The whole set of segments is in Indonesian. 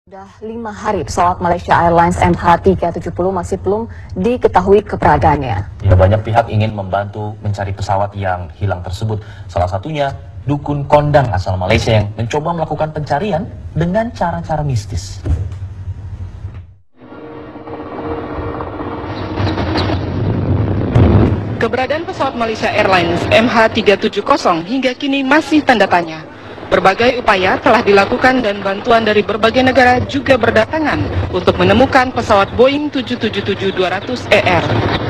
Sudah 5 hari pesawat Malaysia Airlines MH370 masih belum diketahui keberadaannya. Ya, banyak pihak ingin membantu mencari pesawat yang hilang tersebut. Salah satunya dukun kondang asal Malaysia yang mencoba melakukan pencarian dengan cara-cara mistis. Keberadaan pesawat Malaysia Airlines MH370 hingga kini masih tanda tanya. Berbagai upaya telah dilakukan dan bantuan dari berbagai negara juga berdatangan untuk menemukan pesawat Boeing 777-200ER.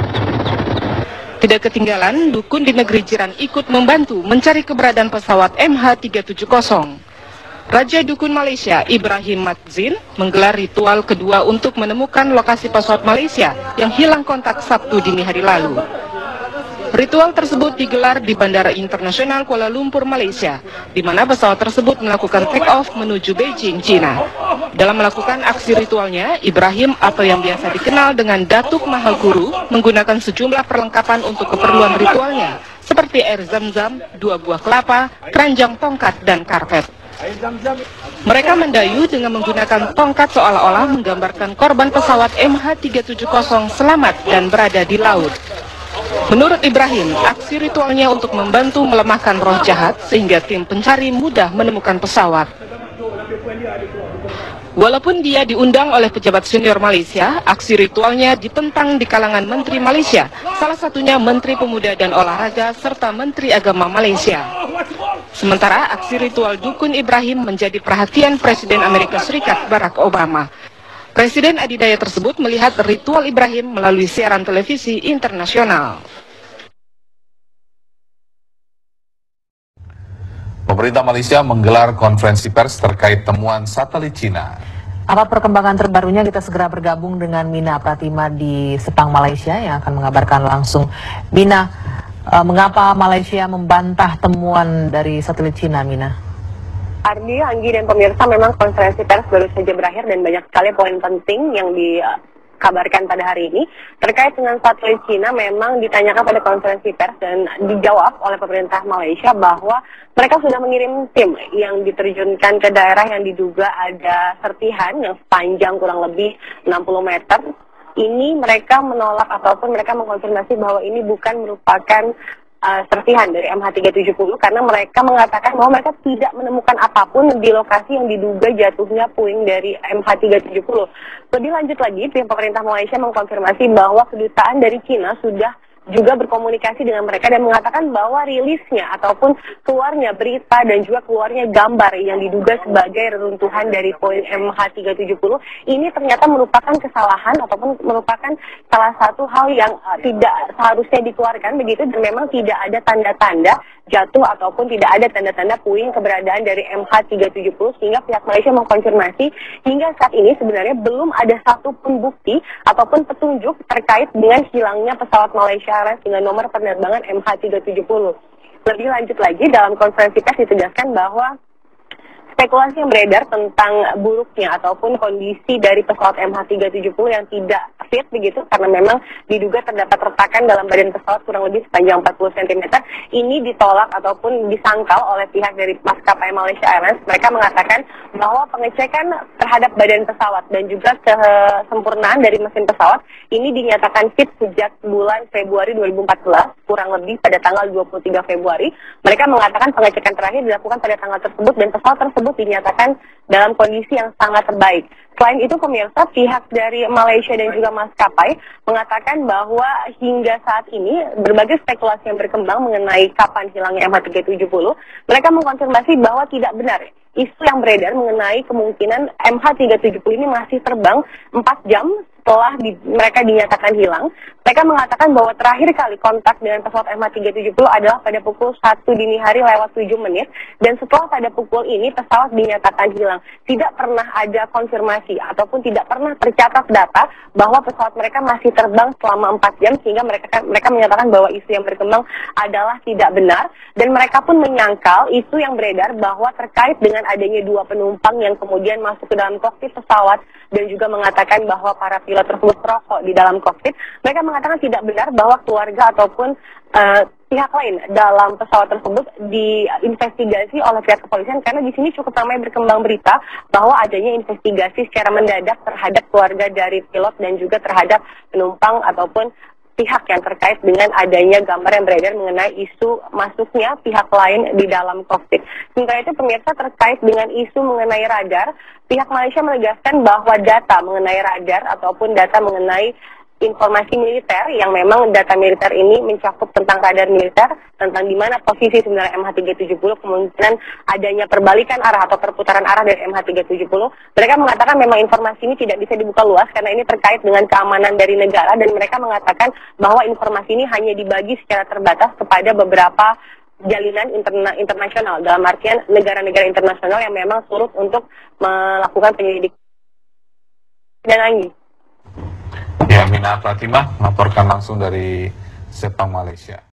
Tidak ketinggalan, dukun di negeri jiran ikut membantu mencari keberadaan pesawat MH370. Raja Dukun Malaysia Ibrahim Madzin menggelar ritual kedua untuk menemukan lokasi pesawat Malaysia yang hilang kontak Sabtu dini hari lalu. Ritual tersebut digelar di Bandara Internasional Kuala Lumpur, Malaysia, di mana pesawat tersebut melakukan take-off menuju Beijing, China. Dalam melakukan aksi ritualnya, Ibrahim atau yang biasa dikenal dengan Datuk Mahal Guru menggunakan sejumlah perlengkapan untuk keperluan ritualnya, seperti air zam-zam, 2 buah kelapa, keranjang tongkat, dan karpet. Mereka mendayu dengan menggunakan tongkat seolah-olah menggambarkan korban pesawat MH370 selamat dan berada di laut. Menurut Ibrahim, aksi ritualnya untuk membantu melemahkan roh jahat sehingga tim pencari mudah menemukan pesawat. Walaupun dia diundang oleh pejabat senior Malaysia, aksi ritualnya ditentang di kalangan Menteri Malaysia, salah satunya Menteri Pemuda dan Olahraga serta Menteri Agama Malaysia. Sementara aksi ritual dukun Ibrahim menjadi perhatian Presiden Amerika Serikat Barack Obama. Presiden adidaya tersebut melihat ritual Ibrahim melalui siaran televisi internasional. Pemerintah Malaysia menggelar konferensi pers terkait temuan satelit Cina. Apa perkembangan terbarunya, kita segera bergabung dengan Mina Pratima di Sepang, Malaysia yang akan mengabarkan langsung. Mina, mengapa Malaysia membantah temuan dari satelit Cina, Mina? Ardi, Anggi, dan pemirsa, memang konferensi pers baru saja berakhir dan banyak sekali poin penting yang dikabarkan pada hari ini. Terkait dengan satelit Cina, memang ditanyakan pada konferensi pers dan dijawab oleh pemerintah Malaysia bahwa mereka sudah mengirim tim yang diterjunkan ke daerah yang diduga ada serpihan yang sepanjang kurang lebih 60 meter. Ini mereka menolak ataupun mereka mengkonfirmasi bahwa ini bukan merupakan serpihan dari MH370 karena mereka mengatakan bahwa mereka tidak menemukan apapun di lokasi yang diduga jatuhnya puing dari MH370. Lebih lanjut lagi, pihak pemerintah Malaysia mengkonfirmasi bahwa kedutaan dari Cina sudah juga berkomunikasi dengan mereka dan mengatakan bahwa rilisnya ataupun keluarnya berita dan juga keluarnya gambar yang diduga sebagai reruntuhan dari puing MH370 ini ternyata merupakan kesalahan ataupun merupakan salah satu hal yang tidak seharusnya dikeluarkan begitu, dan memang tidak ada tanda-tanda jatuh ataupun tidak ada tanda-tanda puing keberadaan dari MH370, sehingga pihak Malaysia mengkonfirmasi hingga saat ini sebenarnya belum ada satupun bukti ataupun petunjuk terkait dengan hilangnya pesawat Malaysia Airlines dengan nomor penerbangan MH370. Lebih lanjut lagi, dalam konferensi pers ditegaskan bahwa spekulasi yang beredar tentang buruknya ataupun kondisi dari pesawat MH370 yang tidak fit begitu karena memang diduga terdapat retakan dalam badan pesawat kurang lebih sepanjang 40 cm ini ditolak ataupun disangkal oleh pihak dari maskapai Malaysia Airlines. Mereka mengatakan bahwa pengecekan terhadap badan pesawat dan juga kesempurnaan dari mesin pesawat ini dinyatakan fit sejak bulan Februari 2014 kurang lebih pada tanggal 23 Februari. Mereka mengatakan pengecekan terakhir dilakukan pada tanggal tersebut dan pesawat tersebut dinyatakan dalam kondisi yang sangat terbaik. Selain itu, pemirsa, pihak dari Malaysia dan juga maskapai mengatakan bahwa hingga saat ini berbagai spekulasi yang berkembang mengenai kapan hilangnya MH370, mereka mengkonfirmasi bahwa tidak benar. Isu yang beredar mengenai kemungkinan MH370 ini masih terbang 4 jam setelah mereka dinyatakan hilang. Mereka mengatakan bahwa terakhir kali kontak dengan pesawat MH370 adalah pada pukul 1 dini hari lewat 7 menit. Dan setelah pada pukul ini pesawat dinyatakan hilang. Tidak pernah ada konfirmasi ataupun tidak pernah tercatat data bahwa pesawat mereka masih terbang selama 4 jam. Sehingga mereka menyatakan bahwa isu yang berkembang adalah tidak benar. Dan mereka pun menyangkal isu yang beredar bahwa terkait dengan adanya 2 penumpang yang kemudian masuk ke dalam kokpit pesawat dan juga mengatakan bahwa para pilot tersebut merokok di dalam kokpit. Mereka mengatakan tidak benar bahwa keluarga ataupun pihak lain dalam pesawat tersebut diinvestigasi oleh pihak kepolisian, karena di sini cukup ramai berkembang berita bahwa adanya investigasi secara mendadak terhadap keluarga dari pilot dan juga terhadap penumpang ataupun pihak yang terkait dengan adanya gambar yang beredar mengenai isu masuknya pihak lain di dalam kokpit. Sementara itu pemirsa, terkait dengan isu mengenai radar, pihak Malaysia menegaskan bahwa data mengenai radar ataupun data mengenai informasi militer, yang memang data militer ini mencakup tentang radar militer, tentang di mana posisi sebenarnya MH370, kemungkinan adanya perbalikan arah atau perputaran arah dari MH370. Mereka mengatakan memang informasi ini tidak bisa dibuka luas karena ini terkait dengan keamanan dari negara, dan mereka mengatakan bahwa informasi ini hanya dibagi secara terbatas kepada beberapa jalinan internasional, dalam artian negara-negara internasional yang memang turut untuk melakukan penyelidikan. Dan Anggi. Ya, Mina Pratimah melaporkan langsung dari Sepang, Malaysia.